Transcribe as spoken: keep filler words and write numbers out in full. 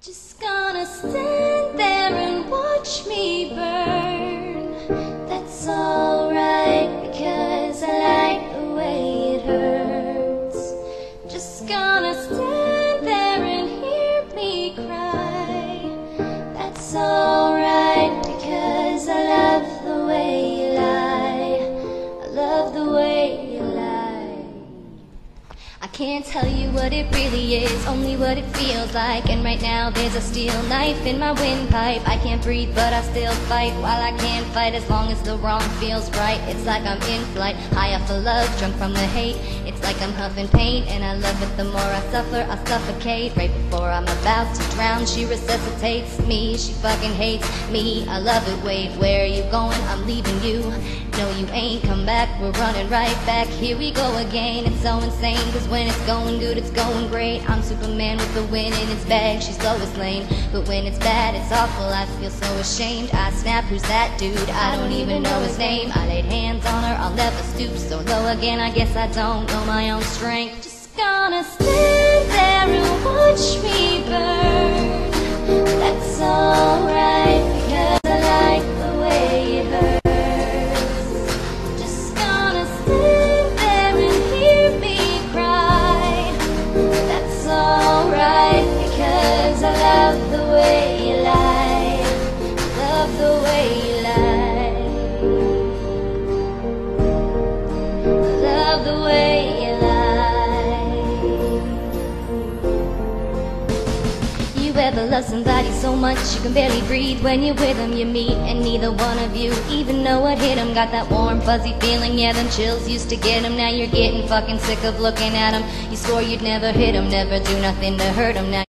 Just gonna stand there and watch me burn. That's alright, because I like the way it hurts. Just gonna stand there and hear me cry. That's alright, because I love the way you lie. I love the way you lie. I can't tell you what it really is, only what it feels like. And right now there's a steel knife in my windpipe. I can't breathe but I still fight, while I can't fight as long as the wrong feels right. It's like I'm in flight, high off the love, drunk from the hate. It's like I'm huffing pain, and I love it the more I suffer, I suffocate. Right before I'm about to drown, she resuscitates me. She fucking hates me, I love it. Wait, where are you going? I'm leaving you. No, you ain't come back, we're running right back. Here we go again, it's so insane, cause when it's going good, it's going great. I'm Superman with the wind in his bag, she's Lois Lane. But when it's bad, it's awful, I feel so ashamed. I snap, who's that dude? I don't even know his name. I laid hands on her, I'll never stoop so low again. I guess I don't know my own strength. Just gonna stand there and watch me burn. That's alright, because I like the way it hurts. I love the way you lie, love the way you lie, love the way you lie. You ever love somebody so much you can barely breathe? When you're with them you meet, and neither one of you even know what hit them. Got that warm fuzzy feeling, yeah, them chills used to get them. Now you're getting fucking sick of looking at them. You swore you'd never hit them, never do nothing to hurt them. Now